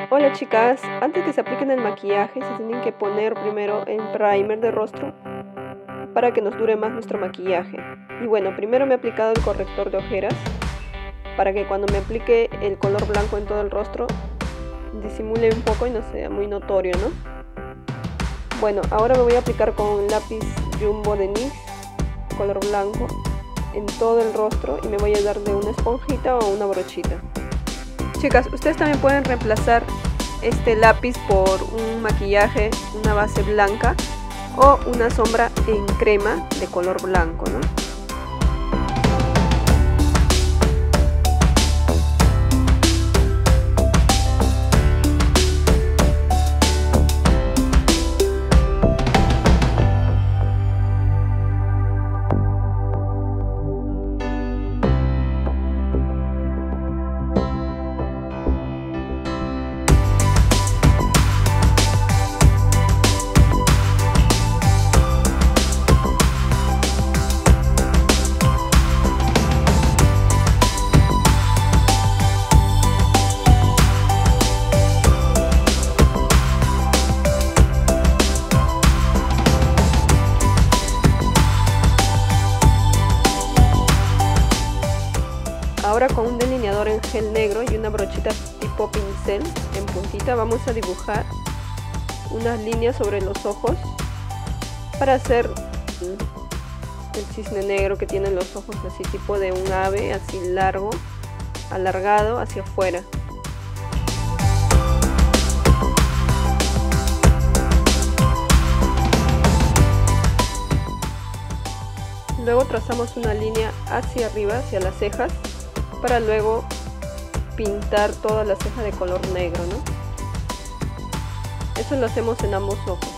Hola chicas, antes que se apliquen el maquillaje se tienen que poner primero el primer de rostro para que nos dure más nuestro maquillaje. Y bueno, primero me he aplicado el corrector de ojeras para que cuando me aplique el color blanco en todo el rostro disimule un poco y no sea muy notorio, ¿no? Bueno, ahora me voy a aplicar con un lápiz Jumbo de NYX color blanco en todo el rostro y me voy a dar de una esponjita o una brochita. Chicas, ustedes también pueden reemplazar este lápiz por un maquillaje, una base blanca o una sombra en crema de color blanco, ¿no? Ahora con un delineador en gel negro y una brochita tipo pincel en puntita vamos a dibujar unas líneas sobre los ojos para hacer el cisne negro que tiene los ojos así tipo de un ave, así largo, alargado hacia afuera. Luego trazamos una línea hacia arriba, hacia las cejas, para luego pintar toda la ceja de color negro, ¿no? Eso lo hacemos en ambos ojos.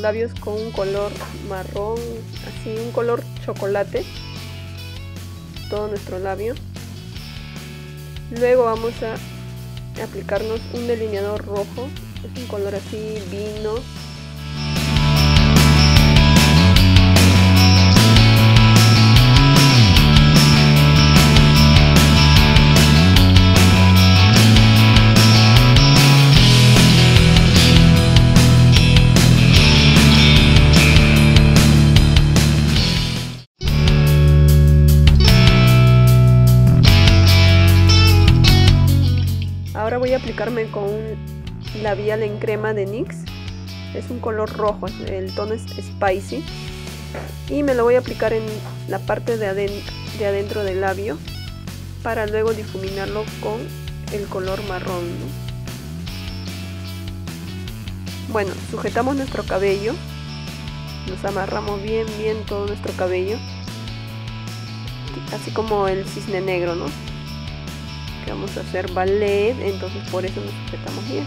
labios con un color marrón, así un color chocolate, todo nuestro labio. Luego vamos a aplicarnos un delineador rojo, es un color así vino. Ahora voy a aplicarme con un labial en crema de NYX, es un color rojo, el tono es Spicy, y me lo voy a aplicar en la parte de adentro del labio para luego difuminarlo con el color marrón, ¿no? Bueno, sujetamos nuestro cabello, nos amarramos bien todo nuestro cabello, así como el cisne negro, ¿no? Que vamos a hacer ballet, entonces por eso nos sujetamos bien.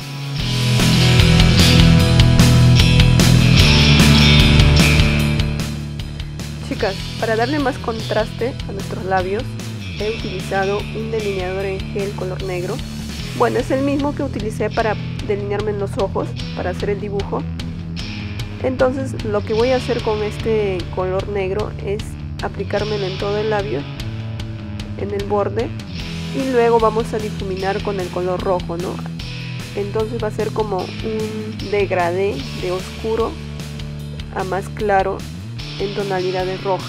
Chicas, para darle más contraste a nuestros labios he utilizado un delineador en gel color negro. Bueno, es el mismo que utilicé para delinearme en los ojos, para hacer el dibujo. Entonces lo que voy a hacer con este color negro es aplicármelo en todo el labio, en el borde, y luego vamos a difuminar con el color rojo, ¿no? Entonces va a ser como un degradé de oscuro a más claro en tonalidades rojas.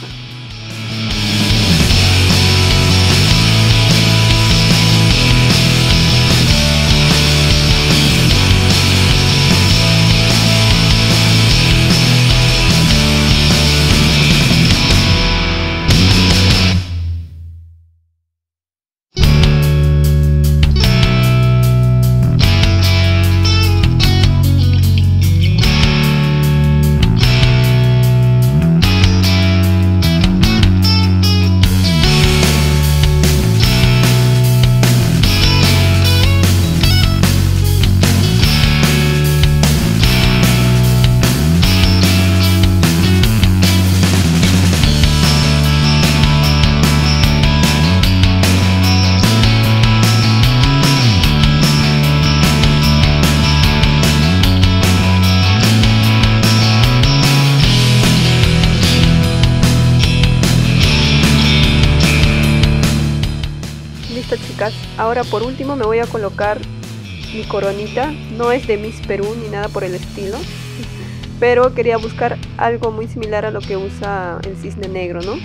Listo, chicas, ahora por último me voy a colocar mi coronita. No es de Miss Perú ni nada por el estilo, pero quería buscar algo muy similar a lo que usa el cisne negro, ¿no?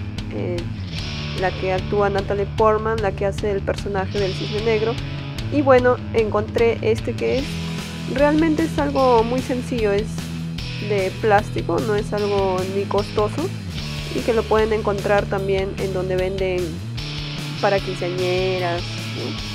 La que actúa Natalie Portman, la que hace el personaje del cisne negro. Y bueno, encontré este que realmente es algo muy sencillo, es de plástico, no es algo ni costoso, y que lo pueden encontrar también en donde venden para quinceañeras, ¿no?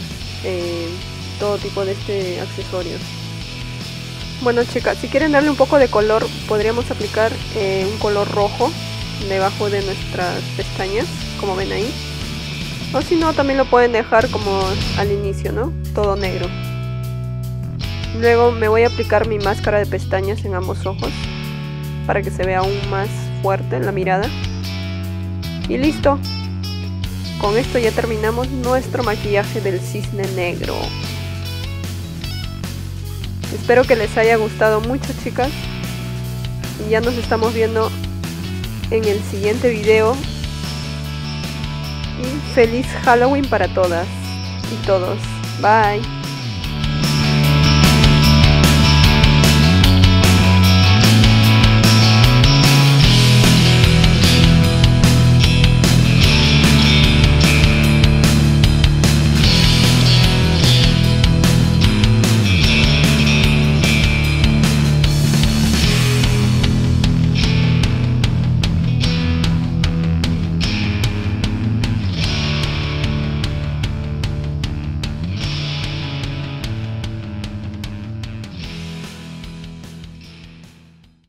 Todo tipo de accesorios. Bueno, chicas, si quieren darle un poco de color, podríamos aplicar un color rojo debajo de nuestras pestañas, como ven ahí, o si no, también lo pueden dejar como al inicio, ¿no? Todo negro. Luego me voy a aplicar mi máscara de pestañas en ambos ojos para que se vea aún más fuerte en la mirada. Y listo. Con esto ya terminamos nuestro maquillaje del cisne negro. Espero que les haya gustado mucho, chicas. Y ya nos estamos viendo en el siguiente video. Y feliz Halloween para todas y todos. Bye.